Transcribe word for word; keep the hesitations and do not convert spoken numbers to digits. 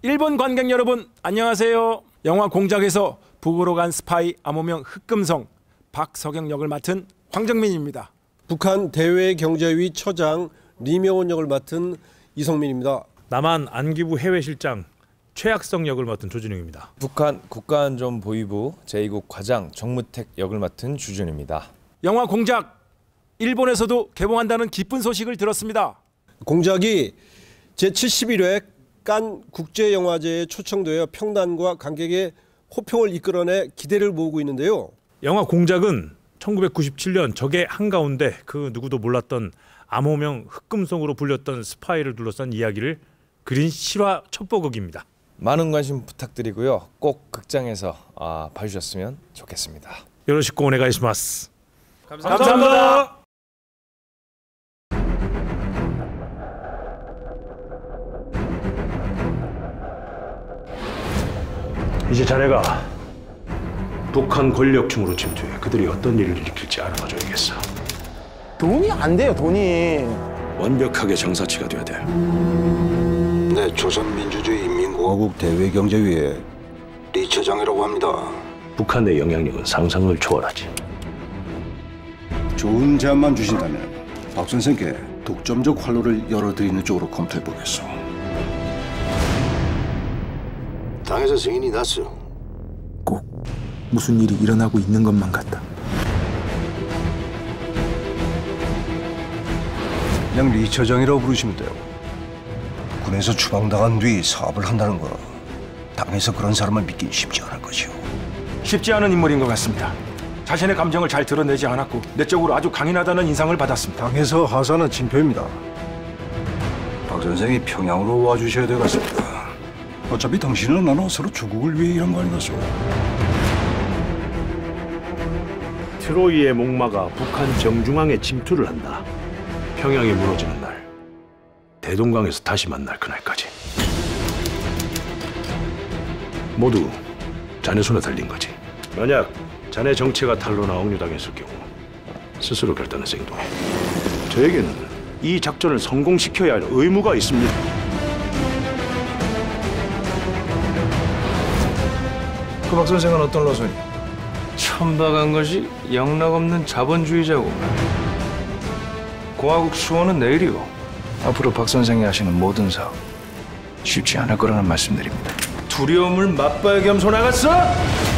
일본 관객 여러분 안녕하세요. 영화 공작에서 북으로 간 스파이 암호명 흑금성 박석영 역을 맡은 황정민입니다. 북한 대외경제위 처장 리명원 역을 맡은 이성민입니다. 남한 안기부 해외실장 최학성 역을 맡은 조준영입니다. 북한 국가안전보위부 제이국 과장 정무택 역을 맡은 주준입니다. 영화 공작 일본에서도 개봉한다는 기쁜 소식을 들었습니다. 공작이 제칠십일 회 칸 국제영화제에 초청되어 평단과 관객의 호평을 이끌어내 기대를 모으고 있는데요. 영화 공작은 천구백구십칠 년 적의 한가운데 그 누구도 몰랐던 암호명 흑금성으로 불렸던 스파이를 둘러싼 이야기를 그린 실화 첩보극입니다. 많은 관심 부탁드리고요. 꼭 극장에서 아, 봐주셨으면 좋겠습니다. 요로시코 오네가이시마스. 감사합니다. 감사합니다. 이제 자네가 북한 권력층으로 침투해 그들이 어떤 일을 일으킬지 알아봐줘야겠어. 돈이 안 돼요, 돈이. 완벽하게 정사치가 돼야 돼. 네, 조선민주주의인민공화국 대외경제위의 리 처장이라고 합니다. 북한 내 영향력은 상상을 초월하지. 좋은 제안만 주신다면 박 선생께 독점적 활로를 열어드리는 쪽으로 검토해보겠소. 당에서 승인이 났어. 꼭 무슨 일이 일어나고 있는 것만 같다. 그냥 리 처장이라고 부르시면 돼요. 군에서 추방당한 뒤 사업을 한다는 거 당에서 그런 사람을 믿긴 쉽지 않을 것이오. 쉽지 않은 인물인 것 같습니다. 자신의 감정을 잘 드러내지 않았고 내적으로 아주 강인하다는 인상을 받았습니다. 당에서 하사는 진표입니다. 박 선생이 평양으로 와주셔야 되겠습니다. 어차피 당신은 나는 서로 조국을 위해 일한 거 아니겠소? 트로이의 목마가 북한 정중앙에 침투를 한다. 평양이 무너지는 날, 대동강에서 다시 만날 그날까지 모두 자네 손에 달린 거지. 만약 자네 정체가 탄로나 억류당했을 경우 스스로 결단해서 행동해. 저에게는 이 작전을 성공시켜야 할 의무가 있습니다. 그 박 선생은 어떤 노선이? 천박한 것이 영락없는 자본주의자고. 공화국 수호는 내일이고 앞으로 박 선생이 하시는 모든 사업 쉽지 않을 거라는 말씀드립니다. 두려움을 맛봐야 겸손하겠어?